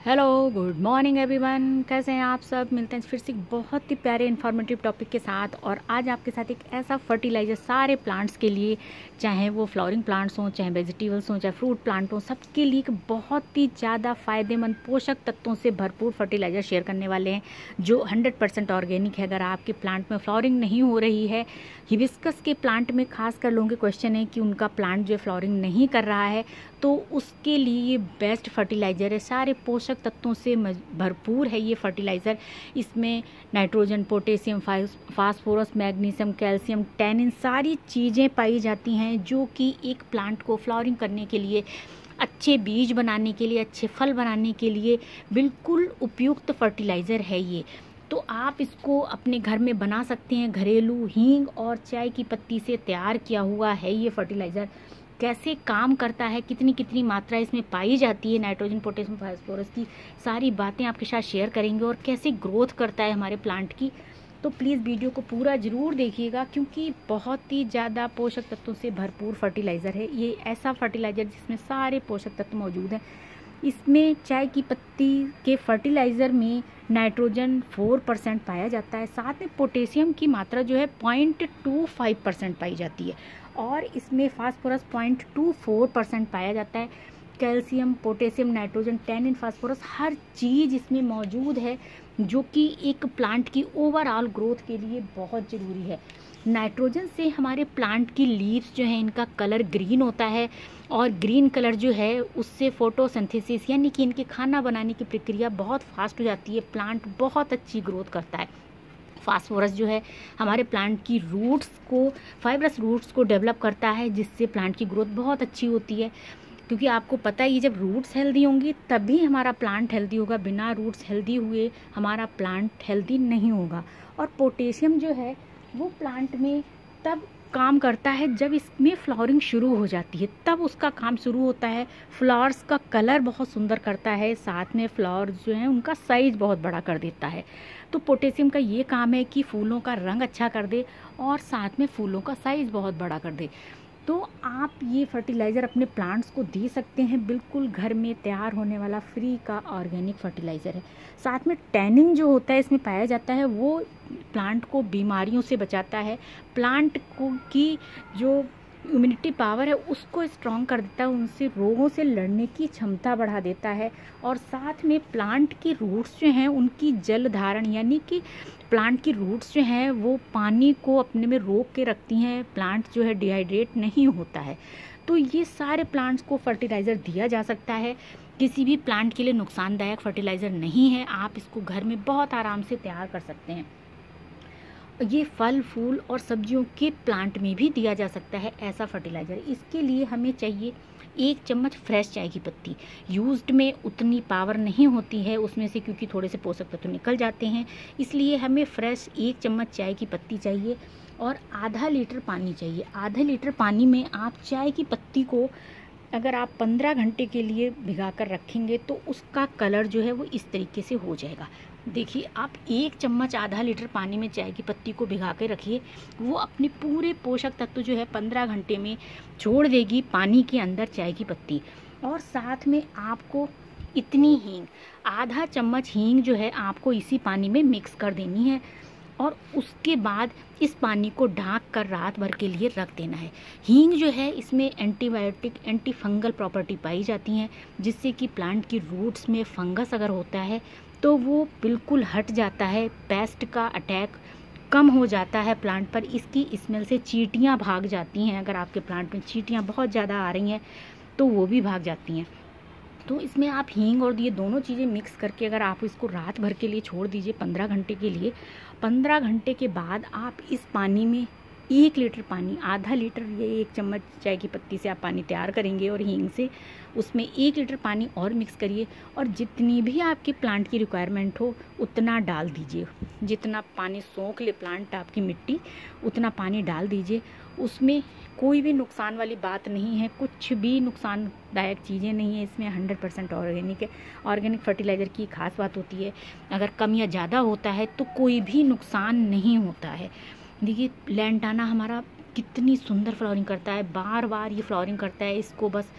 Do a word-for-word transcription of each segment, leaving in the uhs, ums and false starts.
Hello, good morning everyone. कैसे हैं आप सब? मिलते हैं फिर से एक बहुत ही प्यारे इन्फॉर्मेटिव टॉपिक के साथ। और आज आपके साथ एक ऐसा फर्टिलाइज़र सारे प्लांट्स के लिए, चाहे वो फ्लावरिंग प्लांट्स हों, चाहे वेजिटेबल्स हों, चाहे फ्रूट प्लांट हों, सबके लिए एक बहुत ही ज़्यादा फ़ायदेमंद पोषक तत्वों से भरपूर फर्टिलाइज़र शेयर करने वाले हैं, जो हंड्रेड परसेंट ऑर्गेनिक है। अगर आपके प्लांट में फ्लावरिंग नहीं हो रही है, हिबिस्कस के प्लांट में खासकर लोगों के क्वेश्चन है कि उनका प्लांट जो फ्लावरिंग नहीं कर रहा है, तो उसके लिए ये बेस्ट फर्टिलाइज़र है। सारे पोषक तत्वों से भरपूर है ये फर्टिलाइज़र। इसमें nitrogen, potassium, phosphorus, magnesium, calcium, tannin सारी चीज़ें पाई जाती हैं, जो कि एक प्लांट को फ्लावरिंग करने के लिए, अच्छे बीज बनाने के लिए, अच्छे फल बनाने के लिए बिल्कुल उपयुक्त फर्टिलाइज़र है ये। तो आप इसको अपने घर में बना सकते हैं। घरेलू हींग और चाय की पत्ती से तैयार किया हुआ है ये फर्टिलाइज़र। कैसे काम करता है, कितनी कितनी मात्रा इसमें पाई जाती है नाइट्रोजन, पोटेशियम, फास्फोरस की, सारी बातें आपके साथ शेयर करेंगे। और कैसे ग्रोथ करता है हमारे प्लांट की, तो प्लीज़ वीडियो को पूरा ज़रूर देखिएगा, क्योंकि बहुत ही ज़्यादा पोषक तत्वों से भरपूर फर्टिलाइज़र है ये। ऐसा फर्टिलाइज़र जिसमें सारे पोषक तत्व मौजूद हैं। इसमें चाय की पत्ती के फर्टिलाइज़र में नाइट्रोजन फोर परसेंट पाया जाता है, साथ में पोटेशियम की मात्रा जो है पॉइंट टू फाइव परसेंट पाई जाती है, और इसमें phosphorus point two four percent पाया जाता है। Calcium, potassium, nitrogen, tannin, phosphorus हर चीज़ इसमें मौजूद है, जो कि एक प्लांट की ओवरऑल ग्रोथ के लिए बहुत ज़रूरी है। नाइट्रोजन से हमारे प्लांट की लीव्स जो है, इनका कलर ग्रीन होता है, और ग्रीन कलर जो है उससे फोटोसिंथेसिस यानी कि इनके खाना बनाने की प्रक्रिया बहुत फास्ट हो जाती है, प्लांट बहुत अच्छी ग्रोथ करता है। फास्फोरस जो है हमारे प्लांट की रूट्स को, फाइब्रस रूट्स को डेवलप करता है, जिससे प्लांट की ग्रोथ बहुत अच्छी होती है। क्योंकि आपको पता है, ये जब रूट्स हेल्दी होंगी तभी हमारा प्लांट हेल्दी होगा। बिना रूट्स हेल्दी हुए हमारा प्लांट हेल्दी नहीं होगा। और पोटेशियम जो है वो प्लांट में तब काम करता है जब इसमें फ्लावरिंग शुरू हो जाती है, तब उसका काम शुरू होता है। फ्लावर्स का कलर बहुत सुंदर करता है, साथ में फ्लावर्स जो हैं उनका साइज बहुत बड़ा कर देता है। तो पोटेशियम का ये काम है कि फूलों का रंग अच्छा कर दे और साथ में फूलों का साइज बहुत बड़ा कर दे। तो आप ये फर्टिलाइज़र अपने प्लांट्स को दे सकते हैं। बिल्कुल घर में तैयार होने वाला फ्री का ऑर्गेनिक फर्टिलाइज़र है। साथ में टैनिन जो होता है इसमें पाया जाता है, वो प्लांट को बीमारियों से बचाता है, प्लांट को की जो इम्यूनिटी पावर है उसको स्ट्रॉन्ग कर देता है, उनसे रोगों से लड़ने की क्षमता बढ़ा देता है। और साथ में प्लांट की रूट्स जो हैं उनकी जल धारण, यानी कि प्लांट की रूट्स जो हैं वो पानी को अपने में रोक के रखती हैं, प्लांट जो है डिहाइड्रेट नहीं होता है। तो ये सारे प्लांट्स को फर्टिलाइज़र दिया जा सकता है, किसी भी प्लांट के लिए नुकसानदायक फर्टिलाइज़र नहीं है। आप इसको घर में बहुत आराम से तैयार कर सकते हैं। ये फल, फूल और सब्जियों के प्लांट में भी दिया जा सकता है ऐसा फर्टिलाइज़र। इसके लिए हमें चाहिए एक चम्मच फ्रेश चाय की पत्ती। यूज्ड में उतनी पावर नहीं होती है उसमें से, क्योंकि थोड़े से पोषक तत्व निकल जाते हैं, इसलिए हमें फ्रेश एक चम्मच चाय की पत्ती चाहिए। और आधा लीटर पानी चाहिए। आधा लीटर पानी में आप चाय की पत्ती को अगर आप पंद्रह घंटे के लिए भिगा कर रखेंगे तो उसका कलर जो है वो इस तरीके से हो जाएगा। देखिए, आप एक चम्मच आधा लीटर पानी में चाय की पत्ती को भिगा के रखिए, वो अपने पूरे पोषक तत्व जो है पंद्रह घंटे में छोड़ देगी पानी के अंदर चाय की पत्ती। और साथ में आपको इतनी हींग, आधा चम्मच हींग जो है आपको इसी पानी में मिक्स कर देनी है, और उसके बाद इस पानी को ढाँक कर रात भर के लिए रख देना है। हींग जो है इसमें एंटीबायोटिक, एंटी फंगल प्रॉपर्टी पाई जाती हैं, जिससे कि प्लांट की रूट्स में फंगस अगर होता है तो वो बिल्कुल हट जाता है, पेस्ट का अटैक कम हो जाता है प्लांट पर। इसकी स्मेल से चींटियाँ भाग जाती हैं। अगर आपके प्लांट में चींटियाँ बहुत ज़्यादा आ रही हैं तो वो भी भाग जाती हैं। तो इसमें आप हींग और ये दोनों चीज़ें मिक्स करके अगर आप इसको रात भर के लिए छोड़ दीजिए पंद्रह घंटे के लिए, पंद्रह घंटे के बाद आप इस पानी में एक लीटर पानी, आधा लीटर ये एक चम्मच चाय की पत्ती से आप पानी तैयार करेंगे और हींग से उसमें एक लीटर पानी और मिक्स करिए, और जितनी भी आपके प्लांट की रिक्वायरमेंट हो उतना डाल दीजिए। जितना पानी सोख ले प्लांट आपकी मिट्टी, उतना पानी डाल दीजिए। उसमें कोई भी नुकसान वाली बात नहीं है, कुछ भी नुकसानदायक चीज़ें नहीं है इसमें। हंड्रेड परसेंट ऑर्गेनिक है। ऑर्गेनिक फर्टिलाइज़र की खास बात होती है, अगर कम या ज़्यादा होता है तो कोई भी नुकसान नहीं होता है। देखिए, लैंटाना हमारा कितनी सुंदर फ्लावरिंग करता है, बार बार ये फ्लावरिंग करता है। इसको बस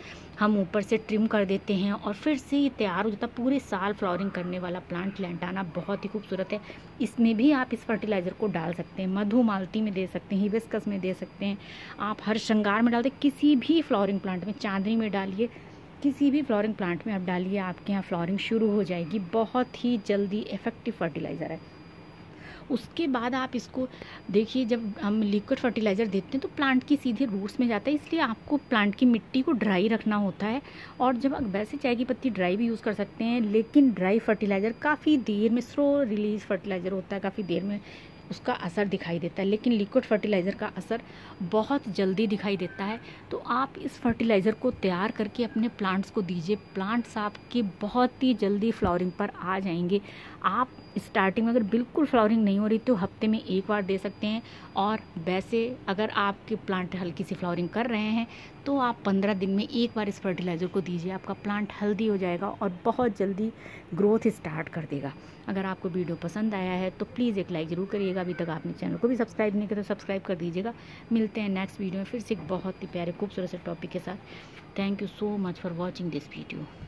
हम ऊपर से ट्रिम कर देते हैं और फिर से ये तैयार हो जाता है। पूरे साल फ्लावरिंग करने वाला प्लांट लैंटाना बहुत ही खूबसूरत है। इसमें भी आप इस फर्टिलाइज़र को डाल सकते हैं, मधुमालती में दे सकते हैं, हिबिस्कस में दे सकते हैं, आप हर श्रृंगार में डाल दें, किसी भी फ्लावरिंग प्लांट में, चांदनी में डालिए, किसी भी फ्लावरिंग प्लांट में आप डालिए, आपके यहाँ फ्लावरिंग शुरू हो जाएगी। बहुत ही जल्दी इफ़ेक्टिव फर्टिलाइज़र है। उसके बाद आप इसको देखिए, जब हम लिक्विड फर्टिलाइज़र देते हैं तो प्लांट की सीधे रूट्स में जाता है, इसलिए आपको प्लांट की मिट्टी को ड्राई रखना होता है। और जब वैसे चाय की पत्ती ड्राई भी यूज़ कर सकते हैं, लेकिन ड्राई फर्टिलाइज़र काफ़ी देर में, स्लो रिलीज फर्टिलाइज़र होता है, काफ़ी देर में उसका असर दिखाई देता है, लेकिन लिक्विड फर्टिलाइज़र का असर बहुत जल्दी दिखाई देता है। तो आप इस फर्टिलाइज़र को तैयार करके अपने प्लांट्स को दीजिए। प्लांट्स आपके बहुत ही जल्दी फ्लावरिंग पर आ जाएंगे। आप स्टार्टिंग में अगर बिल्कुल फ्लावरिंग नहीं हो रही तो हफ्ते में एक बार दे सकते हैं, और वैसे अगर आपके प्लांट हल्की सी फ्लावरिंग कर रहे हैं तो आप पंद्रह दिन में एक बार इस फर्टिलाइज़र को दीजिए। आपका प्लांट हेल्दी हो जाएगा और बहुत जल्दी ग्रोथ स्टार्ट कर देगा। अगर आपको वीडियो पसंद आया है तो प्लीज़ एक लाइक ज़रूर करिएगा। अभी तक आपने चैनल को भी सब्सक्राइब नहीं किया तो सब्सक्राइब कर दीजिएगा। मिलते हैं नेक्स्ट वीडियो में फिर से एक बहुत ही प्यारे खूबसूरत से टॉपिक के साथ। Thank you so much for watching this video.